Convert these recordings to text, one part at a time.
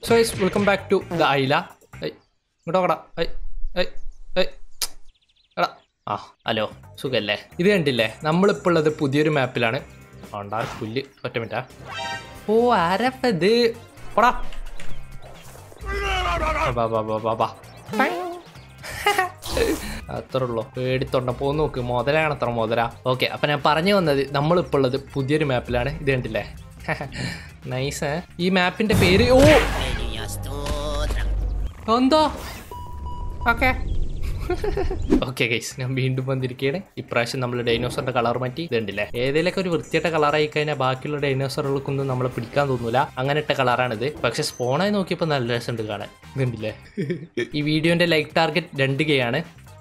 So guys, welcome back to the Isla. Hello സുഖല്ലേ? ഇത് കണ്ടില്ലേ, നമ്മളിപ്പോൾ ഉള്ളത് പുതിയൊരു മാപ്പിലാണ്. പുല്ല് ഒറ്റ മിനിറ്റാ. ഓ ആരപ്പത് പോടാ. അത്ര ഉള്ളു, പേടിത്തൊണ്ട പോന്ന് നോക്ക്, മുതലാണ് അത്ര മുതല. ഓക്കെ, അപ്പൊ ഞാൻ പറഞ്ഞു വന്നത് നമ്മളിപ്പോൾ ഉള്ളത് പുതിയൊരു മാപ്പിലാണ്. ഇത് കണ്ടില്ലേ, നൈസ്. ഈ മാപ്പിന്റെ പേര് എന്തോ ഓക്കെ ഓക്കെ ഗൈസ്, ഞാൻ വീണ്ടും വന്നിരിക്കുകയാണ്. ഇപ്രാവശ്യം നമ്മൾ ഡൈനോസറിന്റെ കളർ മാറ്റി. ഇതുണ്ടല്ലേ, ഏതെങ്കിലൊക്കെ ഒരു വൃത്തിയായിട്ട കളറായി കഴിഞ്ഞാൽ ബാക്കിയുള്ള ഡൈനോസറുകൾക്കൊന്നും നമ്മളെ പിടിക്കാൻ തോന്നൂല. അങ്ങനത്തെ കളറാണിത്. പക്ഷെ സ്പോണായി നോക്കിയപ്പോൾ നല്ല രസമുണ്ട് കാണാൻ. ഇതുണ്ടല്ലേ, ഈ വീഡിയോന്റെ ലൈക്ക് ടാർഗറ്റ് 2K ആണ്.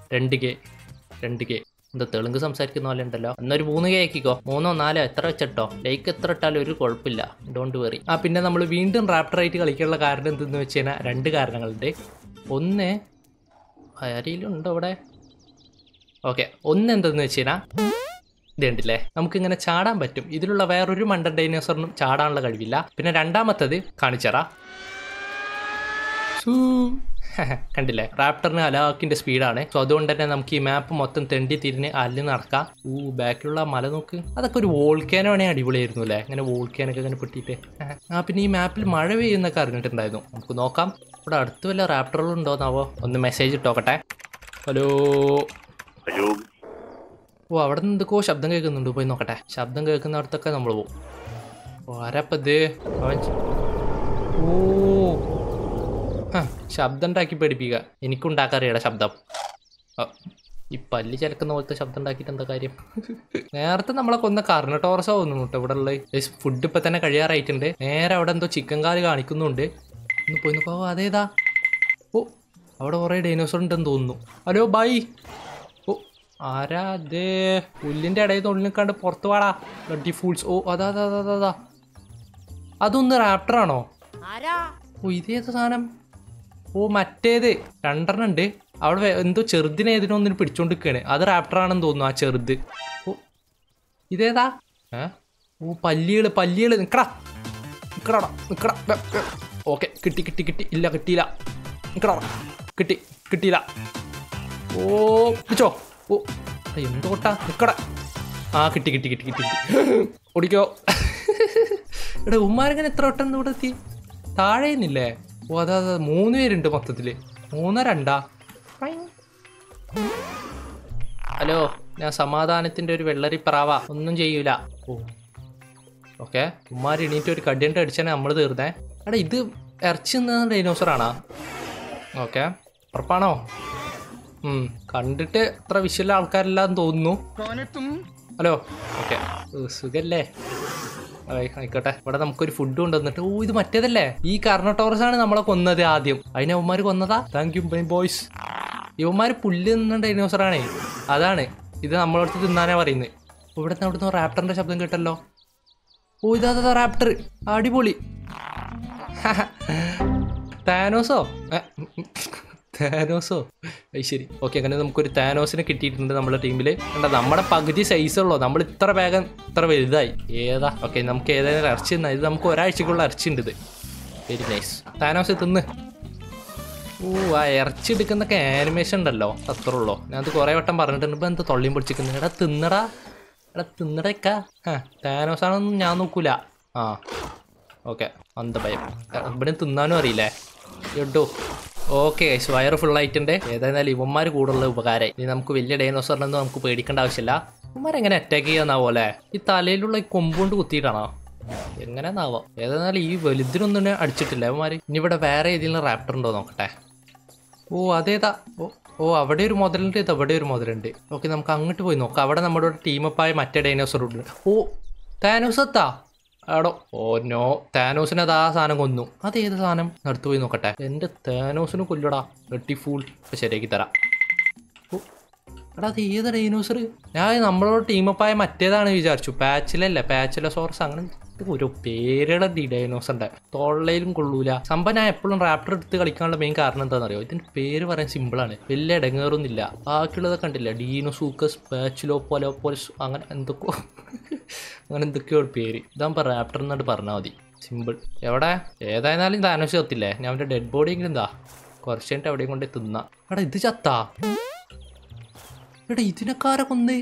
2K എന്താ തെലുങ്ക് സംസാരിക്കുന്ന പോലെ ഉണ്ടല്ലോ. എന്നൊരു 3K ആക്കിക്കോ, 3 or 4 എത്ര വെച്ചിട്ടോ. ലൈക്ക് എത്ര ഇട്ടാലും ഒരു കുഴപ്പമില്ല, ഡോണ്ട് വെറി. പിന്നെ നമ്മൾ വീണ്ടും റാപ്റ്ററായിട്ട് കളിക്കാനുള്ള കാരണം എന്തെന്ന് വെച്ച് കഴിഞ്ഞാൽ 2 കാരണങ്ങളുണ്ട്. ഒന്ന് ആരെയിലുണ്ടോ അവിടെ? ഓക്കെ, ഒന്ന് എന്തെന്ന് വെച്ച് കഴിഞ്ഞാൽ ഇത് കണ്ടില്ലേ, നമുക്കിങ്ങനെ ചാടാൻ പറ്റും. ഇതിലുള്ള വേറൊരു മണ്ടൻ ഡൈനോസറിനും ചാടാനുള്ള കഴിവില്ല. പിന്നെ രണ്ടാമത്തത് കാണിച്ചറാ, കണ്ടില്ലേ, റാപ്റ്ററിന് അലാക്കിന്റെ സ്പീഡാണ്. സോ അതുകൊണ്ട് തന്നെ നമുക്ക് ഈ മാപ്പ് മൊത്തം തെണ്ടി തിരിഞ്ഞ് അല്ല് നടക്കാം. ബാക്കിലുള്ള മല നോക്ക്, അതൊക്കെ ഒരു വോൾക്കാനോ ആണെങ്കിൽ അടിപൊളിയായിരുന്നു അല്ലേ, ഇങ്ങനെ വോൾക്കാനൊക്കെ ഇങ്ങനെ പൊട്ടിയിട്ട്. പിന്നെ ഈ മാപ്പിൽ മഴ പെയ്യുന്നൊക്കെ അറിഞ്ഞിട്ടുണ്ടായിരുന്നു. നമുക്ക് നോക്കാം ഇവിടെ അടുത്ത് വല്ല റാപ്റ്ററുകളും ഉണ്ടോന്നാവോ. ഒന്ന് മെസ്സേജ് ഇട്ടോക്കട്ടെ. ഹലോ. അവിടെ നിന്ന് എന്തൊക്കെയോ ശബ്ദം കേൾക്കുന്നുണ്ട്, പോയി നോക്കട്ടെ. ശബ്ദം കേൾക്കുന്നിടത്തൊക്കെ നമ്മൾ പോകും. ആരപ്പത്? ശബ്ദം ഉണ്ടാക്കി പേടിപ്പിക്കുക. എനിക്കുണ്ടാക്കാറിയട ശബ്ദം. ഈ പല്ല് ചിലക്കുന്ന പോലത്തെ ശബ്ദം ഉണ്ടാക്കിയിട്ട് എന്താ കാര്യം? നേരത്തെ നമ്മളെ കൊന്ന കർണട്ടോറസോ ഒന്നും കേട്ടോ ഇവിടെ ഉള്ളത്. ഫുഡ് ഇപ്പൊ തന്നെ കഴിയാറായിട്ടുണ്ട്. നേരെ അവിടെ എന്തോ ചിക്കൻ കാല് കാണിക്കുന്നുണ്ട്. ഒന്ന് പോയി നോക്കോ. അതേതാ? അവിടെ കുറെ ഡൈനോസർ ഉണ്ടെന്ന് തോന്നുന്നു. Hello bye. ആരാ അതേ പുല്ലിന്റെ ഇടയിൽ തൊള്ളി നിൽക്കാണ്ട് പുറത്ത് പാടാ ബ്ലഡി ഫൂൾസ്. അതാ അതാ അതാ അതാ അതൊന്ന് റാപ്റ്ററാണോ? ഇതേതാ സാധനം? മറ്റേത് 2 ഉണ്ട് അവിടെ. എന്തോ ചെറുതിനെ ഏതിനൊന്നിന് പിടിച്ചോണ്ടിരിക്കുകയാണ്. അത് റാപ്റ്ററാണെന്ന് തോന്നുന്നു, ആ ചെറുത്. ഇതേതാ? പല്ലികള് നിക്കടാ. ഓക്കെ, കിട്ടി. ഇല്ല കിട്ടിയില്ല. നിക്കടാ. കിട്ടിയില്ല. പിടിച്ചോ. എന്തോട്ടാ നിക്കടാ. കിട്ടി. ഓടിക്കോ. എടാ ഉമ്മാരെങ്ങനെ എത്ര വട്ടം ഇവിടെ എത്തി? താഴേന്നില്ലേ? അതാ 3 പേരുണ്ട് മൊത്തത്തില്. 3 2. ഹലോ, ഞാൻ സമാധാനത്തിന്റെ ഒരു വെള്ളരിപ്രാവ, ഒന്നും ചെയ്യൂല. ഓക്കെ, ഉമ്മാര് എണീറ്റ് ഒരു കടിയണ്ട് അടിച്ചാൽ നമ്മൾ തീർന്നേ. എടാ ഇത് ഇറച്ചി നിന്ന ഡൈനോസറാണോ? ഓക്കെ, ഉറപ്പാണോ? കണ്ടിട്ട് അത്ര വിഷയമുള്ള ആൾക്കാരെല്ലാം തോന്നുന്നു. ഹലോ, ഓക്കെ, സുഖല്ലേ? ആയിക്കോട്ടെ. ഇവിടെ നമുക്കൊരു ഫുഡ് കൊണ്ടുവന്നിട്ട്. ഇത് മറ്റേതല്ലേ, ഈ കർണട്ടോറസ് ആണ് നമ്മളെ കൊന്നത് ആദ്യം. അതിനെ ഇവന്മാര് കൊന്നതാ. Thank you boys. ഇവന്മാര് പുല്ല് തിന്ന ഡൈനോസറാണേ, അതാണ്. ഇത് നമ്മളടുത്ത് തിന്നാനാ പറയുന്നത്. അവിടുന്ന് റാപ്റ്ററിന്റെ ശബ്ദം കേട്ടല്ലോ. ഇതാ റാപ്റ്റർ. അടിപൊളി. താനോസോ? ശരി. ഓക്കെ, അങ്ങനെ നമുക്കൊരു താനോസിനെ കിട്ടിയിട്ടുണ്ട് നമ്മുടെ ടീമില്. നമ്മുടെ പകുതി സൈസുള്ളൂ, നമ്മൾ ഇത്ര വേഗം ഇത്ര വലുതായി. ഏതാ? ഓക്കെ, നമുക്ക് ഏതായാലും ഇറച്ചി തിന്നാ. ഇത് നമുക്ക് ഒരാഴ്ചക്കുള്ള ഇറച്ചി ഉണ്ട്. ഇത് വെരി നൈസ്. താനോസ് തിന്ന്. ആ ഇറച്ചി എടുക്കുന്നൊക്കെ ആനിമേഷൻ ഉണ്ടല്ലോ, അത്ര ഉള്ളൂ. ഞാനത് കുറെ വട്ടം പറഞ്ഞിട്ടുണ്ട്. ഇപ്പൊ എന്താ തൊള്ളിയും പിടിച്ചിരിക്കുന്നത്? തിന്നടക്കാ. താനോസാണൊന്നും ഞാൻ നോക്കൂല. ഓക്കെ, അന്ത ഭയം. ഇവിടെ തിന്നാനും അറിയില്ലേ എട്ടോ. ഓക്കെ ഗൈസ്, വയറ് ഫുള്ളായിട്ടുണ്ട്. ഏതായാലും ഇവന്മാർ കൂടുതലുള്ള ഉപകാരമായി. ഇനി നമുക്ക് വലിയ ഡൈനോസറിനൊന്നും നമുക്ക് പേടിക്കേണ്ട ആവശ്യമില്ല. ഇവന്മാരെങ്ങനെ അറ്റാക്ക് ചെയ്യാന്നാവോ അല്ലേ? ഈ തലയിലുള്ള ഈ കൊമ്പുകൊണ്ട് കുത്തിയിട്ടാണോ? എങ്ങനെയാന്നാവോ? ഏതായാലും ഈ വലുതിനൊന്നും അടിച്ചിട്ടില്ല ഇവന്മാർ. ഇനി ഇവിടെ വേറെ ഏതെങ്കിലും റാപ്റ്റർ ഉണ്ടോ നോക്കട്ടെ. അതേതാ? അവിടെ ഒരു മുതലുണ്ട്, ഇത് അവിടെ ഒരു മുതലുണ്ട്. ഓക്കെ, നമുക്ക് അങ്ങോട്ട് പോയി നോക്കാം. അവിടെ നമ്മുടെ ടീമപ്പായ മറ്റേ ഡൈനോസർ ഉണ്ട്. താനോസത്താ. നോ, താനോസിനെ അതാ സാധനം കൊന്നു. അതേത് സാധനം? അടുത്ത് പോയി നോക്കട്ടെ. എന്റെ താനോസിന് കൊല്ലടാ വെട്ടി ഫൂൾ. ശരിയാക്കി തരാം. അത് ഏതാ ഡൈനോസർ? ഞാൻ നമ്മളോട് ടീമപ്പായ മറ്റേതാണ് വിചാരിച്ചു. പാച്ചിലോസോറസ് അങ്ങനെ ഒരു പേരുള്ള ഡൈനോസറിന്റെ തൊള്ളയിലും കൊള്ളൂല സംഭവം. ഞാൻ എപ്പോഴും റാപ്റ്റർ എടുത്ത് കളിക്കാനുള്ള മെയിൻ കാരണം എന്താണെന്നറിയോ? ഇതിന്റെ പേര് പറയാൻ സിമ്പിളാണ്, വലിയ ഇടങ്ങേറൊന്നുമില്ല. ബാക്കിയുള്ളതൊക്കെ കണ്ടില്ല, ഡീനോസൂക്കസ്, പാച്ചിലോപോലോപോലസ്, അങ്ങനെ എന്തൊക്കെയോ പേര്. ഇതാകുമ്പോൾ റാപ്റ്റർ എന്നായിട്ട് പറഞ്ഞാൽ മതി. സിമ്പിൾ. എവിടെ ഏതായിരുന്നാലും താനോസ് ചത്തില്ലേ? ഞാൻ അവൻ്റെ ഡെഡ് ബോഡി എങ്കിലും എന്താ കുറച്ച് കഴിഞ്ഞിട്ട് എവിടെയും കൊണ്ട് തിന്നാ. എടാ ഇത് ചത്താ? എടാ ഇതിനെക്കാരെ കൊന്ന്?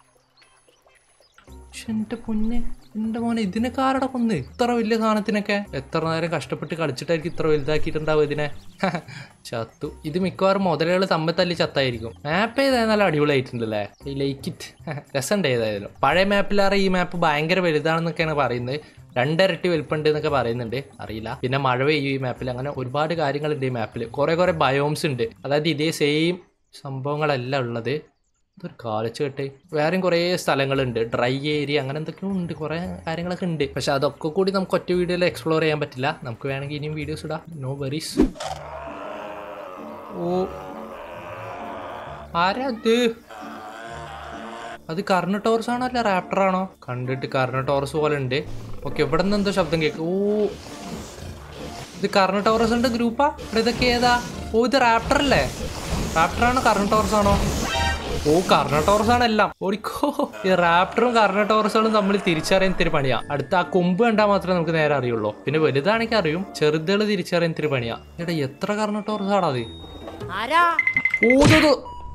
എന്റെ പൊന്നെ, എന്റെ മോനെ, ഇതിനൊക്കെ ആരുടെ കൊന്ന്? ഇത്ര വലിയ സാധനത്തിനൊക്കെ എത്ര നേരം കഷ്ടപ്പെട്ട് കളിച്ചിട്ടായിരിക്കും ഇത്ര വലുതാക്കിയിട്ടുണ്ടാവും ഇതിനെ. ചത്തു. ഇത് മിക്കവാറും മുതലുകൾ തമ്മിൽ തല്ലി ചത്തായിരിക്കും. മാപ്പ് ഏതായാലും അടിപൊളിയായിട്ടുണ്ടല്ലേ? ഈ ലൈക്ക് ഇറ്റ്. രസമുണ്ട് ഏതായാലും. പഴയ മാപ്പിലേറെ ഈ മാപ്പ് ഭയങ്കര വലുതാണെന്നൊക്കെയാണ് പറയുന്നത്. 2 ഇരട്ടി വലുപ്പുണ്ട് എന്നൊക്കെ പറയുന്നുണ്ട്, അറിയില്ല. പിന്നെ മഴ പെയ്യും ഈ മാപ്പിൽ. അങ്ങനെ ഒരുപാട് കാര്യങ്ങളുണ്ട് ഈ മാപ്പിൽ. കുറെ ബയോംസ് ഉണ്ട്. അതായത് ഇതേ സെയിം സംഭവങ്ങളല്ല ഉള്ളത്. ഇതൊരു കാലച്ച് കെട്ട്. വേറെയും കുറേ സ്ഥലങ്ങളുണ്ട്, ഡ്രൈ ഏരിയ, അങ്ങനെ എന്തൊക്കെയോ ഉണ്ട്, കുറേ കാര്യങ്ങളൊക്കെ ഉണ്ട്. പക്ഷെ അതൊക്കെ കൂടി നമുക്ക് ഒറ്റ വീഡിയോയിൽ എക്സ്പ്ലോർ ചെയ്യാൻ പറ്റില്ല. നമുക്ക് വേണമെങ്കിൽ ഇനിയും വീഡിയോസ് ഇടാം, നോ വെറീസ്. ഓ ആരാ അത് കർണട്ടോറസ് ആണോ അല്ല റാപ്റ്റർ ആണോ? കണ്ടിട്ട് കർണട്ടോറസ് പോലെ ഉണ്ട്. ഓക്കെ, ഇവിടെ നിന്ന് എന്തോ ശബ്ദം കേൾക്കും. ഓ ഇത് കർണട്ടോറസിന്റെ ഗ്രൂപ്പാ? ഇവിടെ ഇതൊക്കെ ഏതാ? ഓ ഇത് റാപ്റ്റർ അല്ലേ? റാപ്റ്റർ ആണോ കർണട്ടോറസ് ആണോ? ഓ കർണട്ടോറസ് ആണ് എല്ലാം. ഓടിക്കോ. ഈ റാപ്റ്ററും കർണട്ടോറസുകളും നമ്മൾ തിരിച്ചറിയാൻ ഇത്തിരി പണിയാ. അടുത്ത ആ കൊമ്പ് കണ്ടാൽ മാത്രമേ നമുക്ക് നേരെ അറിയുള്ളൂ. പിന്നെ വലുതാണെങ്കിൽ അറിയും, ചെറുതുകൾ തിരിച്ചറിയാൻ ഇത്തിരി പണിയാ. എടാ എത്ര കർണട്ടോറസ് ആടാ അത്? ഓതോ.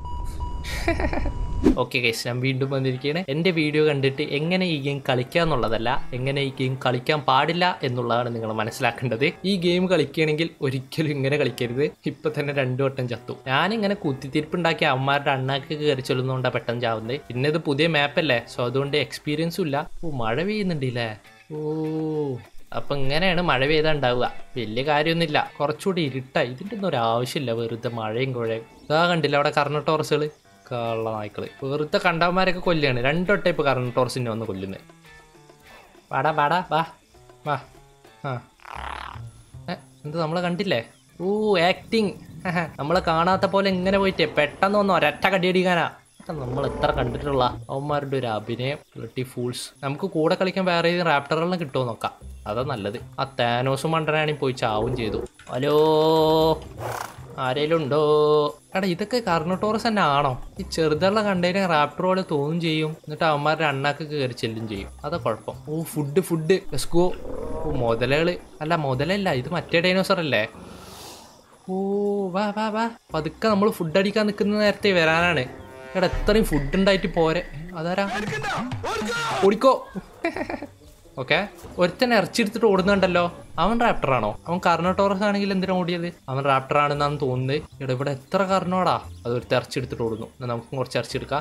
ഓക്കെ ഗൈസ്, ഞാൻ വീണ്ടും വന്നിരിക്കുകയാണ്. എൻ്റെ വീഡിയോ കണ്ടിട്ട് എങ്ങനെ ഈ ഗെയിം കളിക്കുക എന്നുള്ളതല്ല, എങ്ങനെ ഈ ഗെയിം കളിക്കാൻ പാടില്ല എന്നുള്ളതാണ് നിങ്ങൾ മനസ്സിലാക്കേണ്ടത്. ഈ ഗെയിം കളിക്കുകയാണെങ്കിൽ ഒരിക്കലും ഇങ്ങനെ കളിക്കരുത്. ഇപ്പൊ തന്നെ 2 വട്ടം ചത്തു. ഞാനിങ്ങനെ കുത്തിത്തിരിപ്പുണ്ടാക്കി അവന്മാരുടെ അണ്ണാക്ക് കയറി ചൊല്ലുന്നതുകൊണ്ടാണ് പെട്ടെന്ന് ചാവുന്നത്. പിന്നെ ഇത് പുതിയ മാപ്പല്ലേ, സോ അതുകൊണ്ട് എക്സ്പീരിയൻസും ഇല്ല. ഓ മഴ പെയ്യുന്നുണ്ടല്ലേ? ഓ അപ്പൊ ഇങ്ങനെയാണ് മഴ പെയ്താൽ ഉണ്ടാവുക. വലിയ കാര്യമൊന്നുമില്ല, കുറച്ചുകൂടി ഇരുട്ടായി. ഇതിൻ്റെ ഒന്നും ഒരു ആവശ്യമില്ല, വെറുതെ മഴയും കുഴയും. ഇതാ കണ്ടില്ല അവിടെ കർണട്ടോറസുകൾ, കള്ള നായ്ക്കള്. വെറുതെ കണ്ടവന്മാരൊക്കെ കൊല്ലുകയാണ്. 2 വട്ടം ഇപ്പൊ കർണട്ടോറസിനെ വന്ന് കൊല്ലുന്നത്. വാടാ വാടാ വാ വാ. ആ എന്ത് നമ്മളെ കണ്ടില്ലേ? ഓ ആക്ടിങ്. നമ്മളെ കാണാത്ത പോലെ ഇങ്ങനെ പോയിട്ട് പെട്ടെന്ന് വന്ന് ഒരൊറ്റ കടിയടിക്കാനാ. നമ്മൾ എത്ര കണ്ടിട്ടുള്ള അവന്മാരുടെ ഒരു അഭിനയം. Bloody fools. നമുക്ക് കൂടെ കളിക്കാൻ വേറെ ഏതെങ്കിലും റാപ്റ്ററെല്ലാം കിട്ടുമോ നോക്കാം, അതാ നല്ലത്. ആ താനോസും മണ്ടനാണെങ്കിൽ പോയി ചാവും ചെയ്തു. ഹലോ ആരേലും ഉണ്ടോ? എടാ ഇതൊക്കെ കർണട്ടോറസ് തന്നെ ആണോ? ഈ ചെറുതുള്ള കണ്ടതിന് റാപ്റ്റർ പോലെ തോന്നും ചെയ്യും, എന്നിട്ട് അവന്മാരുടെ അണ്ണാക്ക് കയറി ചെല്ലും ചെയ്യും. അതാ കുഴപ്പം. ഓ ഫുഡ് ലെറ്റ്സ് ഗോ. ഓ മുതലകള് അല്ല, മുതലല്ല, ഇത് മറ്റേ ഡൈനോസർ അല്ലേ? ഓ വാ വാ വാ. പതുക്കെ നമ്മൾ ഫുഡ് അടിക്കാൻ നിൽക്കുന്ന നേരത്തെ വരാനാണ്. എടാ എത്രയും ഫുഡ് ഉണ്ടായിട്ട് പോരെ. അതാരാ? ഓടിക്കോ. ഓക്കെ, ഒരുത്തന്നെ ഇറച്ചിയെടുത്തിട്ട് ഓടുന്നുണ്ടല്ലോ. അവൻ റാപ്റ്ററാണോ? അവൻ കർണട്ടോറസ് ആണെങ്കിൽ എന്തിനാ ഓടിയത്? അവൻ റാപ്റ്റർ ആണെന്നാണ് തോന്നുന്നത്. ഇവിടെ ഇവിടെ എത്ര കർണോടാ? അത് ഒരുത്ത ഇറച്ചിയെടുത്തിട്ട് ഓടുന്നു. നമുക്കും കുറച്ച് ഇറച്ചിയെടുക്കാം.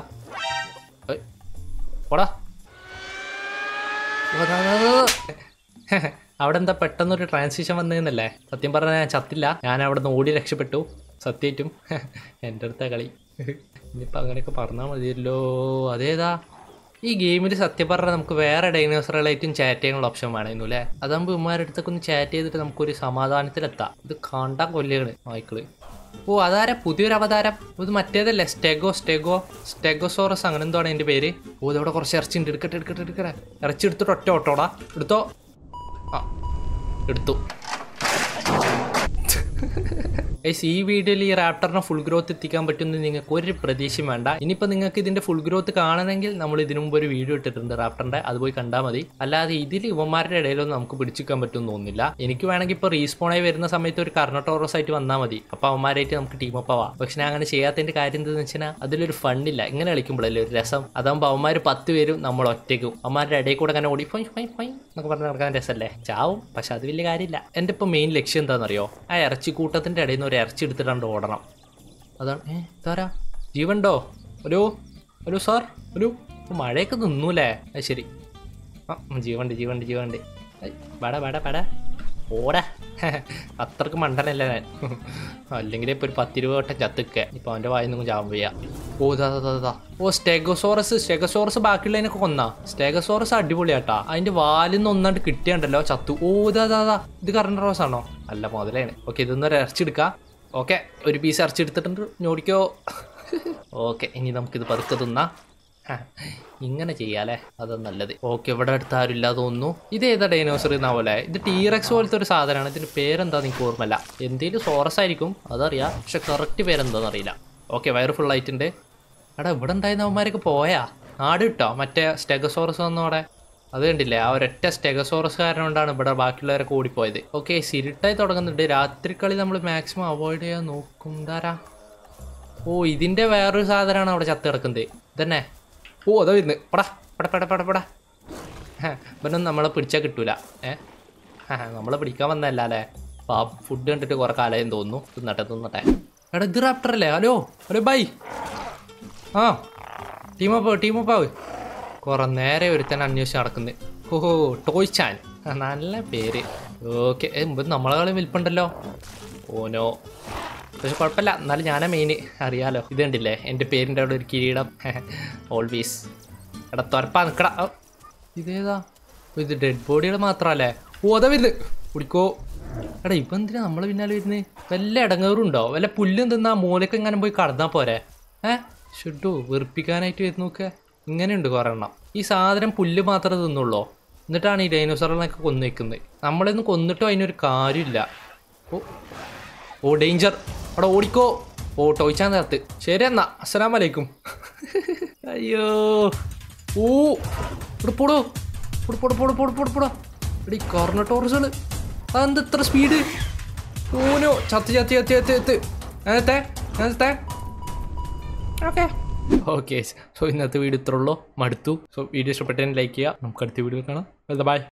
ഓടാ. അവിടെ എന്താ പെട്ടെന്നൊരു ട്രാൻസിഷൻ വന്നതെന്നല്ലേ? സത്യം പറഞ്ഞാൽ ഞാൻ ചത്തില്ല, ഞാൻ അവിടെ നിന്ന് ഓടി രക്ഷപ്പെട്ടു. സത്യമായിട്ടും എൻ്റെ അടുത്ത കളി. ഇനിയിപ്പോൾ അങ്ങനെയൊക്കെ പറഞ്ഞാൽ മതിയല്ലോ. അതേതാ? ഈ ഗെയിമിൽ സത്യം പറഞ്ഞാൽ നമുക്ക് വേറെ ഡൈനോസറുകളായിട്ടും ചാറ്റ് ചെയ്യാനുള്ള ഓപ്ഷൻ വേണമെന്നു അല്ലേ? അതാകുമ്പോൾ ഇവന്മാരുടെ അടുത്തൊക്കെ ഒന്ന് ചാറ്റ് ചെയ്തിട്ട് നമുക്കൊരു സമാധാനത്തിലെത്താം. ഇത് കണ്ടാൽ കൊല്ലുകയാണ് നായ്ക്കള്. ഓ അതാരാ പുതിയൊരു അവതാരം? ഇത് മറ്റേതല്ലേ? സ്റ്റെഗോസോറസ് അങ്ങനെ എന്താണ് എൻ്റെ പേര്. ഓ ഇതവിടെ കുറച്ച് ഇറച്ചി ഉണ്ട്. എടുക്കട്ടെ. ഇറച്ചി എടുത്തിട്ട് ഒറ്റ ഓട്ടോടാ. എടുത്തോ. ആ എടുത്തു. ഈ വീഡിയോയിൽ ഈ റാപ്റ്ററിനെ ഫുൾ ഗ്രോത്ത് എത്തിക്കാൻ പറ്റുമെന്ന് നിങ്ങൾക്ക് ഒരു പ്രതീക്ഷയും വേണ്ട. ഇനിയിപ്പോൾ നിങ്ങൾക്ക് ഇതിന്റെ ഫുൾ ഗ്രോത്ത് കാണണമെങ്കിൽ നമ്മൾ ഇതിനു മുമ്പ് ഒരു വീഡിയോ ഇട്ടിട്ടുണ്ട് റാപ്റ്ററിന്റെ, അത് പോയി കണ്ടാൽ മതി. അല്ലാതെ ഇതിൽ ഇവന്മാരുടെ ഇടയിലൊന്നും നമുക്ക് പിടിച്ചിക്കാൻ പറ്റുമെന്ന് തോന്നുന്നില്ല. എനിക്ക് വേണമെങ്കിൽ ഇപ്പോൾ റീസ്പോണായി വരുന്ന സമയത്ത് ഒരു കർണട്ടോറസ് ആയിട്ട് വന്നാൽ മതി, അപ്പോൾ അവന്മാരായിട്ട് നമുക്ക് ടീം അപ്പ് ആവാം. പക്ഷെ ഞാൻ അങ്ങനെ ചെയ്യാത്തതിന്റെ കാര്യം എന്താണെന്ന് വെച്ചാൽ അതിലൊരു ഫണ്ടില്ല. ഇങ്ങനെ കളിക്കുമ്പോഴല്ലേ ഒരു രസം. അതാകുമ്പോൾ അവന്മാർ 10 പേരും നമ്മൾ ഒറ്റയ്ക്കും. അവന്മാരുടെ ഇടയിൽ കൂടെ അങ്ങനെ ഓടി ഫൈ എന്നൊക്കെ പറഞ്ഞ് നടക്കാൻ രസമല്ലേ? ചാവും, പക്ഷെ അത് വലിയ കാര്യമില്ല. എൻ്റെ ഇപ്പോൾ മെയിൻ ലക്ഷ്യം എന്താണെന്നറിയോ? ആ ഇറച്ചി കൂട്ടത്തിൻ്റെ ഇടയിൽ നിന്ന് ഒരു ഇറച്ചി എടുത്തിട്ടാണ്ട് ഓടണം. അതാണ്. ഇതാരാ? ജീവണ്ടോ? ഒരു സാർ ഒരു മഴയൊക്കെ നിന്നൂലേ? അത് ശരി. ആ ജീവണ്ട്. പട ഓടാ. അത്രക്ക് മണ്ടനല്ല ഞാൻ. അല്ലെങ്കിൽ ഇപ്പോൾ ഒരു 10-20 വട്ടം ചത്തുക്കെ. ഇപ്പോൾ അവൻ്റെ വായിന്നൊന്നും ചാവാൻ വയ്യ. ഓ ഇതാ. ഓ സ്റ്റെഗോസോറസ് ബാക്കിയുള്ളതിനൊക്കെ കൊന്നാ. സ്റ്റെഗോസോറസ് അടിപൊളിയാട്ടാ. അതിൻ്റെ വാലിന്ന് ഒന്നാണ്ട് കിട്ടിയാണ്ടല്ലോ ചത്തു. ഓ ഇതാ. ഇത് കർണട്ടോറസ് ആണോ? അല്ല മുതലാണ്. ഓക്കെ, ഇതൊന്നൊരു ഇറച്ചെടുക്കാം. ഓക്കെ, ഒരു പീസ് ഇറച്ചെടുത്തിട്ടുണ്ട്. ഞോടിക്കോ. ഓക്കെ, ഇനി നമുക്കിത് പതുക്കെ തിന്നാം. ഇങ്ങനെ ചെയ്യാല്ലേ, അതാ നല്ലത്. ഓക്കെ, ഇവിടെ അടുത്ത് ആരും ഇല്ലാതെ തോന്നുന്നു. ഇത് ഏതാ ഡൈനോസർ എന്നാ പോലെ? ഇത് ടീറക്സ് പോലത്തെ ഒരു സാധനമാണ്. ഇതിൻ്റെ പേരെന്താ എനിക്ക് ഓർമ്മല്ല. എന്തെങ്കിലും സോറസ് ആയിരിക്കും, അതറിയാം. പക്ഷെ കറക്റ്റ് പേരെന്താന്ന് അറിയില്ല. ഓക്കെ, വയറ് ഫുൾ ആയിട്ടുണ്ട്. എടാ ഇവിടെ ഉണ്ടായിരുന്ന അവന്മാരൊക്കെ പോയാ നാട് കിട്ടോ? മറ്റേ സ്റ്റെഗോസോറസ് ഒന്നോടെ അത് കണ്ടില്ലേ, ആ ഒരൊറ്റ സ്റ്റെഗസോറസ് കാരണം കൊണ്ടാണ് ഇവിടെ ബാക്കിയുള്ളവരൊക്കെ ഓടിപ്പോയത്. ഓക്കെ, ഇരുട്ടായി തുടങ്ങുന്നുണ്ട്. രാത്രി കളി നമ്മൾ മാക്സിമം അവോയ്ഡ് ചെയ്യാൻ നോക്കും. ധാരാ ഓ, ഇതിൻ്റെ വേറൊരു സാധനമാണ് അവിടെ ചത്ത് കിടക്കുന്നത്. ഇതന്നെ. ഓ, അതാ വരുന്നത്. പടാ പട പട പട പടാ. ഇവനൊന്നും നമ്മളെ പിടിച്ചാൽ കിട്ടൂല. നമ്മളെ പിടിക്കാൻ വന്നല്ല അല്ലേ. ഫുഡ് കണ്ടിട്ട് കുറെ കാലം തോന്നുന്നു. തിന്നട്ടെ. എടാ, ഇത് റാപ്റ്റർ അല്ലേ? Hello bye. ആ, ടീമപ്പാവ്. കുറെ നേരെ ഒരുത്തന്നെ അന്വേഷിച്ച് നടക്കുന്നത്. ഓഹോ, ടോയ് ചാൻ. നല്ല പേര്. ഓക്കെ, നമ്മളെ കളി വിൽപ്പുണ്ടല്ലോ. ഓനോ, പക്ഷെ കുഴപ്പമില്ല. എന്നാലും ഞാനാ മെയിൻ, അറിയാലോ. ഇത് കണ്ടില്ലേ, എൻ്റെ പേരിൻ്റെ അവിടെ ഒരു കിരീടം. ഓൾവേസ്. എടാ തുറപ്പാ നിൽക്കടാ. ഇതേതാ? ഇത് ഡെഡ് ബോഡിയുടെ മാത്രമല്ലേ? ഓ, അതാ വരുന്നത്. കുടിക്കോ. എടാ, ഇപ്പം എന്തിനാ നമ്മളെ പിന്നാലെ വരുന്നത്? വല്ല ഇടങ്ങേറുണ്ടോ? വല്ല പുല്ലും തിന്നാ മൂലക്ക് എങ്ങനെ പോയി കടന്നാൽ പോരെ? ഷുഡു വെറുപ്പിക്കാനായിട്ട് വരുന്ന നോക്കുക. ഇങ്ങനെയുണ്ട് കുറേ എണ്ണം. ഈ സാധനം പുല്ല് മാത്രമേ തിന്നുള്ളൂ. എന്നിട്ടാണ് ഈ ഡൈനോസറിനൊക്കെ കൊന്നു വയ്ക്കുന്നത്. നമ്മളൊന്നും കൊന്നിട്ടോ അതിനൊരു കാര്യമില്ല. ഓ ഡേഞ്ചർ. അവിടെ ഓടിക്കോ. ഓ, ടോയ്ച്ചാൻ നേരത്ത്. ശരി എന്നാ, അസ്സലാമലൈക്കും. അയ്യോ, ഓ ഇവിടെ പോടോ. എടീ കോർണട്ടോറസുകള്, അതെന്താ ഇത്ര സ്പീഡ്? ഓനോ, ചത്ത്. നേരത്തെ ഓക്കെ. സോ ഇന്നത്തെ വീഡിയോ ഇത്രയുള്ളൂ. മടുത്തു. സോ വീഡിയോ ഇഷ്ടപ്പെട്ടതിന് ലൈക്ക് ചെയ്യുക. നമുക്ക് അടുത്ത വീഡിയോ കാണാം. ബൈ.